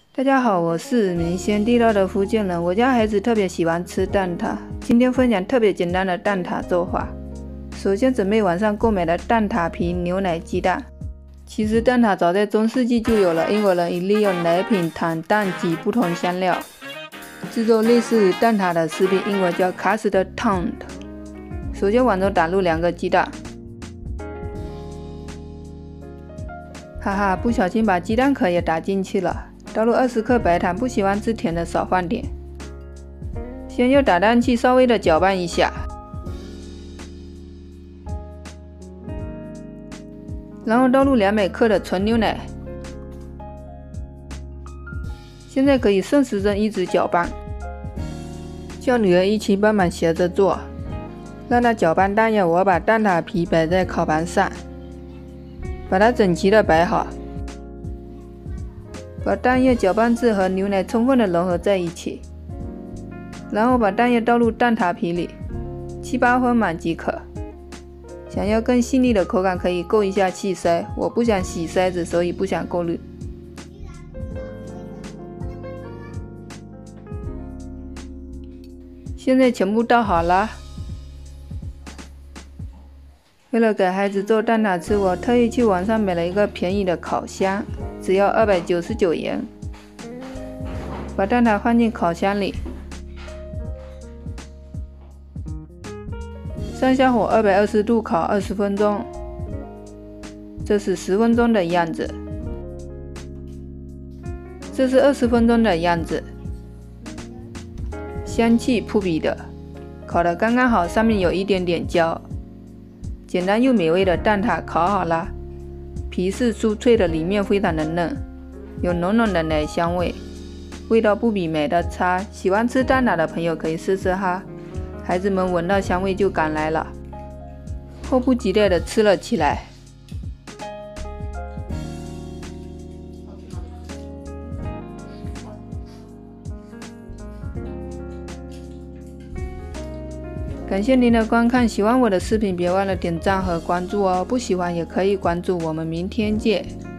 大家好，我是名先地道的福建人。我家孩子特别喜欢吃蛋挞，今天分享特别简单的蛋挞做法。首先准备网上购买的蛋挞皮、牛奶、鸡蛋。其实蛋挞早在中世纪就有了，英国人以利用奶品、糖、蛋及不同香料制作类似蛋挞的食品，英文叫 custard tart。首先碗中打入2个鸡蛋，哈哈，不小心把鸡蛋壳也打进去了。倒入20克白糖，不喜欢吃甜的少放点。先用打蛋器稍微的搅拌一下，然后倒入200克的纯牛奶。现在可以顺时针一直搅拌，叫女儿一起帮忙学着做，让她搅拌蛋液。我把蛋挞皮摆在烤盘上，把它整齐的摆好。把蛋液搅拌至和牛奶充分的融合在一起，然后把蛋液倒入蛋挞皮里，7、8分满即可。想要更细腻的口感，可以够一下气筛，我不想洗筛子，所以不想过滤。现在全部倒好了。为了给孩子做蛋挞吃，我特意去网上买了一个便宜的烤箱，只要299元。把蛋挞放进烤箱里，上下火220度烤20分钟，这是10分钟的样子，这是20分钟的样子。香气扑鼻的，烤得刚刚好，上面有一点点焦。简单又美味的蛋挞烤好了，皮是酥脆的，里面非常的嫩，有浓浓的奶香味，味道不比买的差。喜欢吃蛋挞的朋友可以试试哈，孩子们闻到香味就赶来了，迫不及待地吃了起来。感谢您的观看，喜欢我的视频别忘了点赞和关注哦，不喜欢也可以关注，我们明天见。